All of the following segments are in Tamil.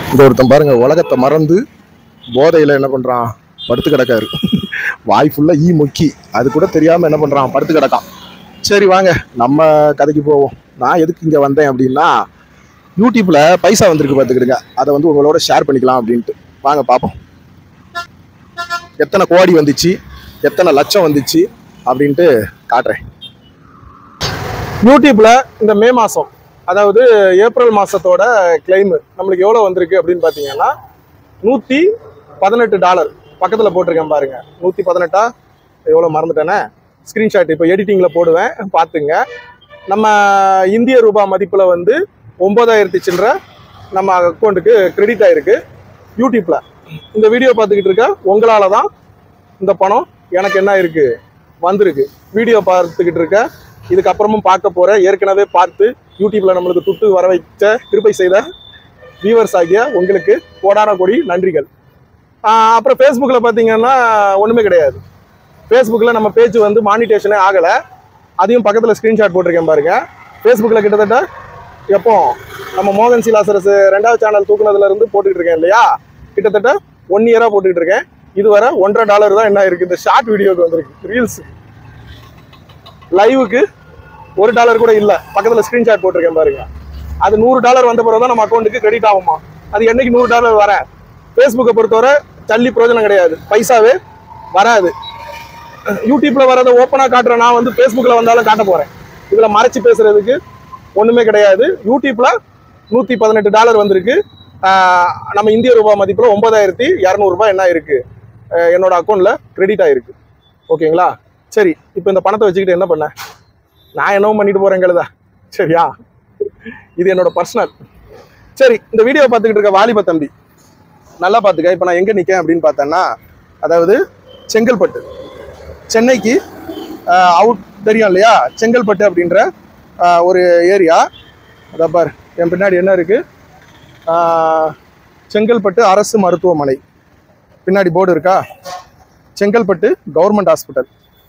இந்த ஒருத்தன் பாருங்க, உலகத்தை மறந்து போதையில் என்ன பண்ணுறான், படுத்து கிடக்காரு. வாய் ஃபுல்லாக மொக்கி, அது கூட தெரியாமல் என்ன பண்ணுறான், படுத்து கிடக்கான். சரி வாங்க நம்ம கதைக்கு போவோம். நான் எதுக்கு இங்கே வந்தேன் அப்படின்னா, யூடியூப்பில் பைசா வந்திருக்கு பார்த்துக்கிடுங்க, அதை வந்து உங்களோட ஷேர் பண்ணிக்கலாம் அப்படின்ட்டு. வாங்க பார்ப்போம் எத்தனை கோடி வந்துச்சு, எத்தனை லட்சம் வந்துச்சு அப்படின்ட்டு காட்டுறேன். யூடியூப்பில் இந்த மே மாதம், அதாவது ஏப்ரல் மாதத்தோட கிளைமு நம்மளுக்கு எவ்வளோ வந்திருக்கு அப்படின்னு பார்த்தீங்கன்னா $118. பக்கத்தில் போட்டிருக்கேன் பாருங்க, 118 எவ்வளோ மறந்துட்டேனே. ஸ்க்ரீன்ஷாட் இப்போ எடிட்டிங்கில் போடுவேன், பார்த்துங்க. நம்ம இந்திய ரூபாய் மதிப்பில் வந்து 9,000 சில்லற நம்ம அக்கௌண்ட்டுக்கு கிரெடிட் ஆகிருக்கு யூடியூப்பில். இந்த வீடியோ பார்த்துக்கிட்டு இருக்க உங்களால் தான் இந்த பணம் எனக்கு என்ன இருக்குது வந்திருக்கு. வீடியோ பார்த்துக்கிட்டு இருக்க, இதுக்கப்புறமும் பார்க்க போகிற, ஏற்கனவே பார்த்து யூடியூப்பில் நம்மளுக்கு துட்டு வர வைச்ச கிருபை செய்த வியூவர்ஸ் ஆகிய உங்களுக்கு கோடான கோடி நன்றிகள். அப்புறம் ஃபேஸ்புக்கில் பார்த்தீங்கன்னா ஒன்றுமே கிடையாது. ஃபேஸ்புக்கில் நம்ம பேஜ் வந்து மானிட்டேஷனே ஆகலை, அதையும் பக்கத்தில் ஸ்க்ரீன்ஷாட் போட்டிருக்கேன் பாருங்கள். ஃபேஸ்புக்கில் கிட்டத்தட்ட எப்போ நம்ம மோகன் சிலாசரஸ் 2வது சேனல் தூக்குனதுலேருந்து போட்டுக்கிட்டு இருக்கேன் இல்லையா, கிட்டத்தட்ட 1 இயராக போட்டுக்கிட்டு இருக்கேன். இதுவரை $1.50 தான் என்ன இருக்குது. இந்த ஷார்ட் வீடியோக்கு வந்திருக்கு, ரீல்ஸ் லைவுக்கு $1 கூட இல்லை. பக்கத்தில் ஸ்க்ரீன்ஷாட் போட்டிருக்கேன் பாருங்க. அது $100 வந்த பிறகு தான் நம்ம அக்கௌண்ட்டுக்கு கிரெடிட் ஆகுமா. அது என்னைக்கு $100 வர. ஃபேஸ்புக்கை பொறுத்தவரை தள்ளி பிரயோஜனம் கிடையாது, பைசாவே வராது. யூடியூப்ல வரதை ஓப்பனாக காட்டுறேன், நான் வந்து ஃபேஸ்புக்கில் வந்தாலும் காட்ட போகிறேன். இதில் மறைச்சி பேசுறதுக்கு ஒன்றுமே கிடையாது. யூடியூப்பில் $118 வந்திருக்கு. நம்ம இந்திய ரூபாய் மதிப்பில் 9,200 என்ன இருக்குது என்னோட அக்கௌண்ட்டில் கிரெடிட் ஆகிருக்கு. ஓகேங்களா. சரி, இப்போ இந்த பணத்தை வச்சுக்கிட்டு என்ன பண்ணேன், நான் என்னவும் பண்ணிட்டு போகிறேங்கிறதா. சரியா, இது என்னோட பர்சனல். சரி, இந்த வீடியோ பார்த்துக்கிட்டு இருக்க வாலிப தம்பி நல்லா பார்த்துக்க. இப்போ நான் எங்கே நிற்கேன் அப்படின்னு பார்த்தேன்னா, அதாவது செங்கல்பட்டு, சென்னைக்கு அவுட் தெரியும் இல்லையா, செங்கல்பட்டு அப்படின்ற ஒரு ஏரியா. அதை பார், என் பின்னாடி என்ன இருக்குது, செங்கல்பட்டு அரசு மருத்துவமனை பின்னாடி போர்டு இருக்கா, செங்கல்பட்டு கவர்மெண்ட் ஹாஸ்பிட்டல்.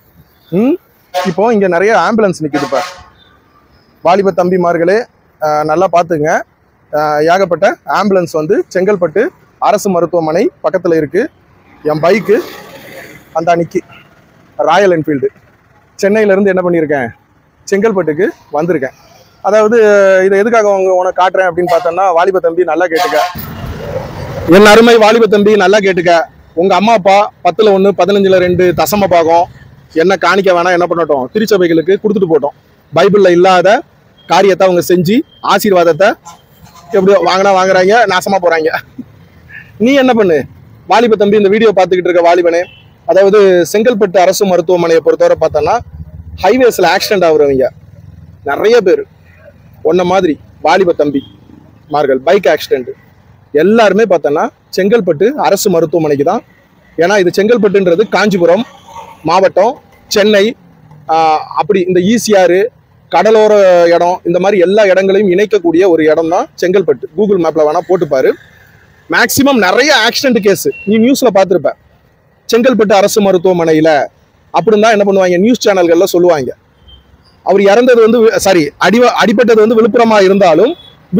இப்போ இங்கே நிறைய ஆம்புலன்ஸ் நிற்குதுப்பா. வாலிப தம்பிமார்களே நல்லா பார்த்துங்க, ஏகப்பட்ட ஆம்புலன்ஸ் வந்து செங்கல்பட்டு அரசு மருத்துவமனை பக்கத்தில் இருக்குது. என் பைக்கு அந்த அன்னைக்கு ராயல் என்ஃபீல்டு சென்னையிலேருந்து என்ன பண்ணியிருக்கேன், செங்கல்பட்டுக்கு வந்திருக்கேன். அதாவது இதை எதுக்காக உனக்கு காட்டுறேன் அப்படின்னு பார்த்தோன்னா, வாலிப தம்பி நல்லா கேட்டுக்க, என் அருமை வாலிப தம்பி நல்லா கேட்டுக்க. உங்கள் அம்மா அப்பா 10ல் 1 15ல் 2 தசம பாகம் என்ன காணிக்க வேணாம், என்ன பண்ணட்டும், திருச்சபைகளுக்கு கொடுத்துட்டு போட்டோம். பைபிளில் இல்லாத காரியத்தை அவங்க செஞ்சு ஆசீர்வாதத்தை எப்படியோ வாங்குறாங்க, நாசமாக போகிறாங்க. நீ என்ன பண்ணு வாலிப தம்பி, இந்த வீடியோ பார்த்துக்கிட்டு இருக்க வாலிபனே, அதாவது செங்கல்பட்டு அரசு மருத்துவமனையை பொறுத்தவரை பார்த்தோன்னா ஹைவேஸில் ஆக்சிடென்ட் ஆகுறவங்க நிறைய பேர் ஒன்ன மாதிரி வாலிப தம்பி மார்கள் பைக் ஆக்சிடென்ட் எல்லாருமே பார்த்தோன்னா செங்கல்பட்டு அரசு மருத்துவமனைக்கு தான். ஏன்னா இது செங்கல்பட்டுன்றது காஞ்சிபுரம் மாவட்டம், சென்னை, அப்படி இந்த ஈசிஆர் கடலோர இடம், இந்த மாதிரி எல்லா இடங்களையும் இணைக்கக்கூடிய ஒரு இடம் தான் செங்கல்பட்டு. கூகுள் மேப்பில் வேணால் போட்டுப்பாரு. மேக்சிமம் நிறைய ஆக்சிடென்ட் கேஸு நீ நியூஸில் பார்த்துருப்ப. செங்கல்பட்டு அரசு மருத்துவமனையில் அப்படின்னு தான் என்ன பண்ணுவாங்க, நியூஸ் சேனல்களில் சொல்லுவாங்க. அவர் இறந்தது வந்து அடிபட்டது வந்து விழுப்புரமாக இருந்தாலும்,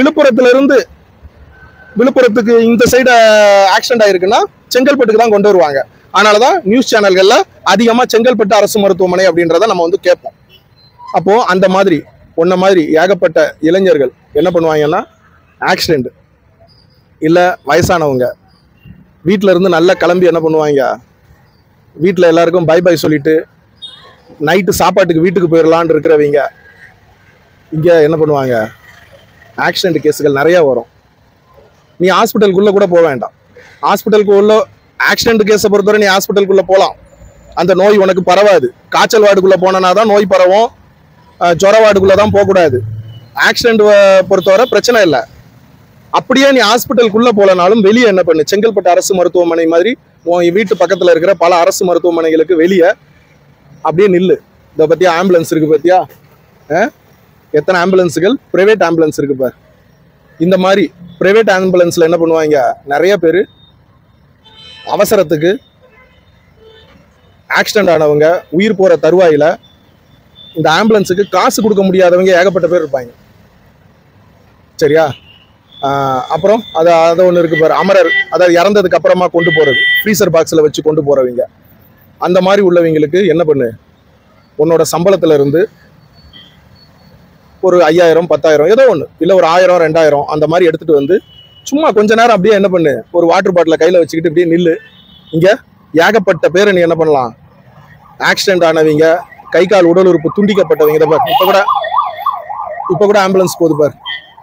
விழுப்புரத்துக்கு இந்த சைடு ஆக்சிடென்ட் ஆயிருக்குன்னா செங்கல்பட்டுக்கு தான் கொண்டு வருவாங்க. அதனால தான் நியூஸ் சேனல்களில் அதிகமாக செங்கல்பட்டு அரசு மருத்துவமனை அப்படின்றத நம்ம வந்து கேட்போம். அப்போது அந்த மாதிரி ஒன்ன மாதிரி ஏகப்பட்ட இளைஞர்கள் என்ன பண்ணுவாங்கன்னா, ஆக்சிடெண்ட் இல்லை வயசானவங்க வீட்டில் இருந்து நல்லா கிளம்பி என்ன பண்ணுவாங்க, வீட்டில் எல்லாருக்கும் பை பை சொல்லிட்டு நைட்டு சாப்பாட்டுக்கு வீட்டுக்கு போயிடலான்னு இருக்கிறவங்க இங்கே என்ன பண்ணுவாங்க, ஆக்சிடென்ட் கேஸுகள் நிறையா வரும். நீ ஹாஸ்பிட்டலுக்குள்ளே கூட போக வேண்டாம். ஹாஸ்பிட்டலுக்குள்ள ஆக்சிடென்ட் கேஸை பொறுத்தவரை நீ ஹாஸ்பிட்டலுக்குள்ளே போகலாம், அந்த நோய் உனக்கு பரவாது. காய்ச்சல் வார்டுக்குள்ளே போனா தான் நோய் பரவும், ஜுர வார்டுக்குள்ளே தான் போகக்கூடாது. ஆக்சிடென்ட் பொறுத்தவரை பிரச்சனை இல்லை. அப்படியே நீ ஹாஸ்பிட்டலுக்குள்ளே போகலனாலும் வெளியே என்ன பண்ணு, செங்கல்பட்டு அரசு மருத்துவமனை மாதிரி உன் வீட்டு பக்கத்தில் இருக்கிற பல அரசு மருத்துவமனைகளுக்கு வெளியே அப்படியே நில்லு. இதை பற்றியா ஆம்புலன்ஸ் இருக்குது பார்த்தியா, எத்தனை ஆம்புலன்ஸுகள் ப்ரைவேட் ஆம்புலன்ஸ் இருக்குது பார். இந்த மாதிரி ப்ரைவேட் ஆம்புலன்ஸில் என்ன பண்ணுவாங்க, நிறைய பேர் அவசரத்துக்கு ஆக்சிடென்ட் ஆனவங்க, உயிர் போகிற தருவாயில் இந்த ஆம்புலன்ஸுக்கு காசு கொடுக்க முடியாதவங்க ஏகப்பட்ட பேர் இருப்பாங்க. சரியா, அப்புறம் அதை ஒன்று இருக்கு பாரு, அமரர், அதாவது இறந்ததுக்கு அப்புறமா கொண்டு போறது, ஃப்ரீசர் பாக்ஸில் வச்சு கொண்டு போறவங்க. அந்த மாதிரி உள்ளவங்களுக்கு என்ன பண்ணு, உன்னோட சம்பளத்துல இருந்து ஒரு 5000 10,000 ஏதோ ஒன்று, இல்லை ஒரு 1000 2000 அந்த மாதிரி எடுத்துட்டு வந்து சும்மா கொஞ்ச நேரம் அப்படியே என்ன பண்ணு, ஒரு வாட்டர் பாட்டிலை கையில் வச்சுக்கிட்டு இப்படியே நில்லு. இங்கே ஏகப்பட்ட பேர் நீ என்ன பண்ணலாம், ஆக்சிடென்ட் ஆனவங்க, கை கால் உடல் உறுப்பு துண்டிக்கப்பட்டவங்க. இதை பார், இப்போ கூட ஆம்புலன்ஸ் போகுது பார்.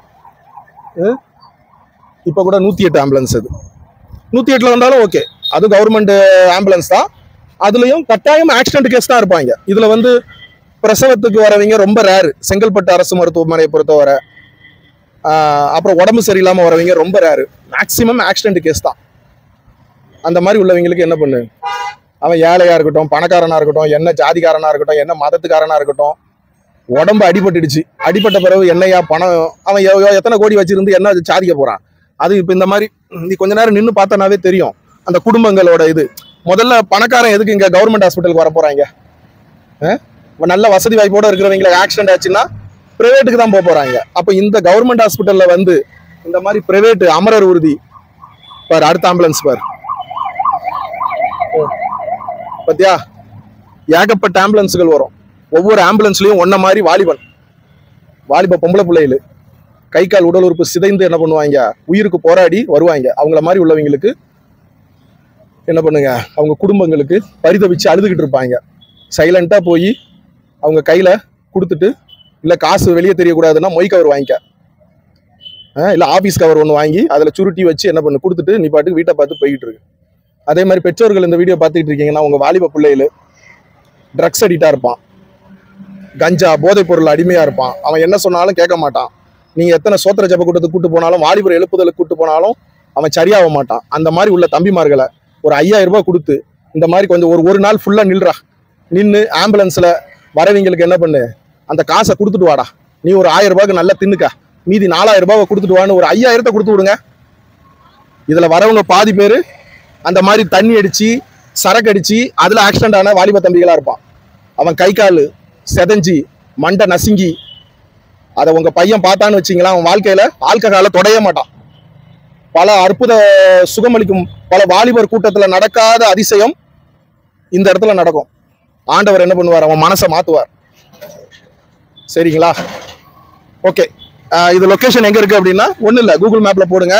இப்போ கூட 108 ஆம்புலன்ஸ். அது 108ல் வந்தாலும் ஓகே, அது கவர்மெண்ட் ஆம்புலன்ஸ் தான். அதுலேயும் கட்டாயம் ஆக்சிடென்ட் கேஸ் தான் இருப்பாங்க. இதில் வந்து பிரசவத்துக்கு வரவங்க ரொம்ப ரேரு, செங்கல்பட்டு அரசு மருத்துவமனையை பொறுத்தவரை. அப்புறம் உடம்பு சரியில்லாமல் வரவங்க ரொம்ப ரேரு, மேக்சிமம் ஆக்சிடென்ட் கேஸ் தான். அந்த மாதிரி உள்ளவங்களுக்கு என்ன பண்ணு, அவன் ஏழையாக இருக்கட்டும், பணக்காரனாக இருக்கட்டும், என்ன ஜாதிக்காரனாக இருக்கட்டும், என்ன மதத்துக்காரனாக இருக்கட்டும், உடம்பு அடிபட்டுடுச்சு, அடிபட்ட பிறகு என்னையா பணம், அவன் எத்தனை கோடி வச்சிருந்து என்ன சாதிக்க போகிறான். அது இப்போ இந்த மாதிரி நீ கொஞ்ச நேரம் நின்று பார்த்தனாவே தெரியும் அந்த குடும்பங்களோட இது. முதல்ல பணக்காரன் எதுக்கு இங்கே கவர்மெண்ட் ஹாஸ்பிட்டலுக்கு வர போகிறாங்க? நல்ல வசதி வாய்ப்போடு இருக்கிறவங்களுக்கு ஆக்சிடென்ட் ஆச்சுன்னா பிரைவேட்டுக்கு தான் போக போகிறாங்க. அப்போ இந்த கவர்மெண்ட் ஹாஸ்பிட்டலில் வந்து இந்த மாதிரி பிரைவேட்டு அமரர் ஊர்தி பார், அடுத்த ஆம்புலன்ஸ் பார், பத்தியா ஏகப்பட்ட ஆம்புலன்ஸுகள் வரும். ஒவ்வொரு ஆம்புலன்ஸ்லையும் ஒன்ன மாதிரி வாலிப பொம்பளை பிள்ளைகள் கை கால் உடல் உறுப்பு சிதைந்து என்ன பண்ணுவாங்க, உயிருக்கு போராடி வருவாங்க. அவங்கள மாதிரி உள்ளவங்களுக்கு என்ன பண்ணுங்க, அவங்க குடும்பங்களுக்கு பரிதவிச்சு அழுதுகிட்டு இருப்பாங்க. சைலண்டா போய் அவங்க கையில கொடுத்துட்டு, இல்லை காசு வெளியே தெரியக்கூடாதுன்னா மொய் கவர் வாங்கிக்க, இல்லை ஆஃபீஸ் கவர் ஒன்று வாங்கி அதில் சுருட்டி வச்சு என்ன பண்ணு கொடுத்துட்டு நீ பாட்டுக்கு வீட்டை பார்த்து போய்கிட்டு இருக்கு. அதே மாதிரி பெற்றோர்கள் இந்த வீடியோ பார்த்துக்கிட்டு இருக்கீங்கன்னா, உங்கள் வாலிப பிள்ளைகள் ட்ரக்ஸ் அடிக்டாக இருப்பான், கஞ்சா போதைப் பொருள் அடிமையாக இருப்பான், அவன் என்ன சொன்னாலும் கேட்க மாட்டான். நீங்கள் எத்தனை சோத்திர ஜப கூட்டத்துக்கு கூட்டு போனாலும், வாலிபர் எழுப்புதலுக்கு கூட்டு போனாலும் அவன் சரியாக மாட்டான். அந்த மாதிரி உள்ள தம்பிமார்களை ஒரு 5000 ரூபாய் கொடுத்து இந்த மாதிரி கொஞ்சம் ஒரு நாள் ஃபுல்லாக நின்று ஆம்புலன்ஸில் வரவங்களுக்கு என்ன பண்ணு, அந்த காசை கொடுத்துட்டு வாடா. நீ ஒரு 1000 ரூபாய்க்கு நல்லா தின்னுக்கா, மீதி 4000 ரூபாவை கொடுத்துட்டு வான்னு ஒரு 5000 கொடுத்து விடுங்க. இதில் வரவங்க பாதி பேர் அந்த மாதிரி தண்ணி அடித்து சரக்கு அடித்து அதில் ஆக்சிடென்ட் ஆன வாலிப தம்பிகளாக இருப்பான். அவன் கை கால் செதஞ்சி மண்டை நசுங்கி, அதை உங்கள் பையன் பார்த்தான்னு வச்சிங்களா, அவன் வாழ்க்கையில் ஆல்கஹாலை தொடைய மாட்டான். பல அற்புத சுகமளிக்கும் பல வாலிபர் கூட்டத்தில் நடக்காத அதிசயம் இந்த இடத்துல நடக்கும். ஆண்டவர் என்ன பண்ணுவார், அவன் மனசை மாற்றுவார். சரிங்களா? ஓகே, இது லொக்கேஷன் எங்கே இருக்குது அப்படின்னா ஒன்றும் இல்லை, கூகுள் மேப்பில் போடுங்க.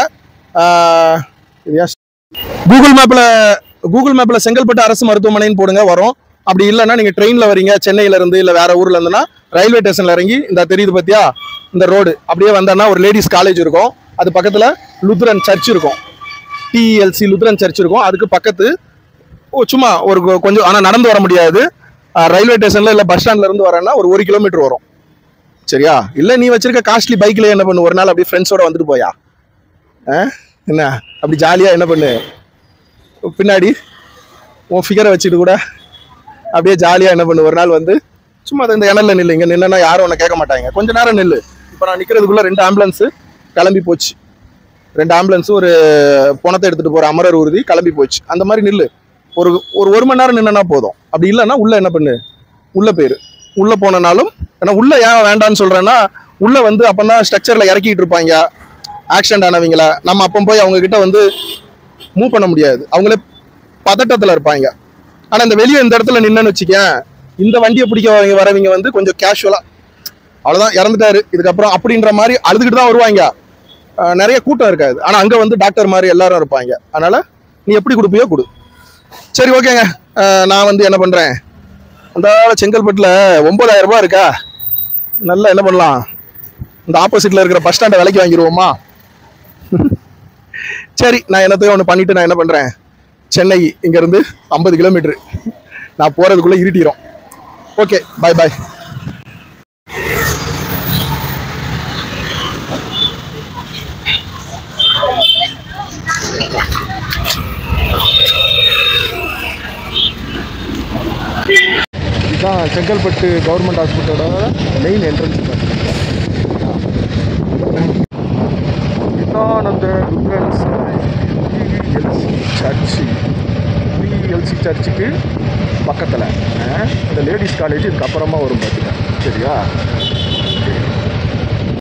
கூகுள் மேப்பில் செங்கல்பட்டு அரசு மருத்துவமனைன்னு போடுங்க, வரும். அப்படி இல்லைன்னா நீங்கள் ட்ரெயினில் வரீங்க, சென்னையிலேருந்து இல்லை வேற ஊரில் இருந்துன்னா ரயில்வே ஸ்டேஷனில் இறங்கி இந்த தெரியுது பார்த்தியா இந்த ரோடு அப்படியே வந்தோன்னா ஒரு லேடிஸ் காலேஜ் இருக்கும், அது பக்கத்தில் லுத்ரன் சர்ச் இருக்கும், TELC லுத்ரன் சர்ச் இருக்கும். அதுக்கு பக்கத்து சும்மா ஒரு கொஞ்சம், ஆனால் நடந்து வர முடியாது. ரயில்வே ஸ்டேஷனில் இல்லை பஸ் ஸ்டாண்ட்ல இருந்து வரேன்னா ஒரு 1 கிலோமீட்டர் வரும். சரியா? இல்லை நீ வச்சிருக்க காஸ்ட்லி பைக்கில் என்ன பண்ணு, ஒரு நாள் அப்படியே ஃப்ரெண்ட்ஸோட வந்துட்டு போயா, என்ன அப்படி ஜாலியாக என்ன பண்ணு, பின்னாடி உன் ஃபிகரை வச்சுட்டு கூட அப்படியே ஜாலியாக என்ன பண்ணு, ஒரு நாள் வந்து சும்மா இந்த இணல்ல நில்லு. இங்கே நின்னா யாரும் உன்னை கேட்க மாட்டாங்க, கொஞ்சம் நேரம் நில்லு. இப்போ நான் நிற்கிறதுக்குள்ளே 2 ஆம்புலன்ஸு கிளம்பி போச்சு, 2 ஆம்புலன்ஸு ஒரு பணத்தை எடுத்துகிட்டு போகிற அமரர் ஊர்தி கிளம்பி போச்சு. அந்த மாதிரி நில்லு, ஒரு மணி நேரம் நின்னா போதும். அப்படி இல்லைன்னா உள்ளே என்ன பண்ணு, உள்ளே போயிரு. உள்ளே போனனாலும், ஏன்னா உள்ளே ஏன் வேண்டான்னு சொல்கிறேன்னா, உள்ளே வந்து அப்போ தான் ஸ்ட்ரக்சரில் இறக்கிட்டு இருப்பாங்க ஆக்சிடென்ட் ஆனவங்கள. நம்ம அப்போ போய் அவங்கக்கிட்ட வந்து மூவ் பண்ண முடியாது, அவங்களே பதட்டத்தில் இருப்பாங்க. ஆனால் இந்த வெளியே இந்த இடத்துல நின்னுன்னு வச்சுக்கேன், இந்த வண்டியை பிடிக்க வரவங்க வந்து கொஞ்சம் கேஷுவலாக அவ்வளோதான் இறந்துட்டாரு இதுக்கப்புறம் அப்படின்ற மாதிரி அழுதுகிட்டு தான் வருவாங்க. நிறைய கூட்டம் இருக்காது, ஆனால் அங்கே வந்து டாக்டர் மாதிரி எல்லாரும் இருப்பாங்க. அதனால் நீ எப்படி கொடுப்பியோ கொடு. சரி, ஓகேங்க. நான் வந்து என்ன பண்ணுறேன், அந்த செங்கல்பட்டில் 9000 ரூபாய் இருக்கா, நல்லா என்ன பண்ணலாம், இந்த ஆப்போசிட்டில் இருக்கிற பஸ் ஸ்டாண்டை விலைக்கு வாங்கிடுவோமா? சரி, நான் என்னத்தையும் ஒன்று பண்ணிவிட்டு நான் என்ன பண்ணுறேன், சென்னை இங்கேருந்து 50 கிலோமீட்டரு, நான் போகிறதுக்குள்ளே இருட்டிடும். Okay, bye bye. இதுதான் செங்கல்பட்டு கவர்மெண்ட் ஹாஸ்பிட்டலோட main entrance. Vivekananda Lutherans TELC சர்ச்சுக்கு பக்கத்தில் இந்த லேடிஸ் காலேஜ் இதுக்கு அப்புறமா வரும் பார்த்துக்க. சரியா?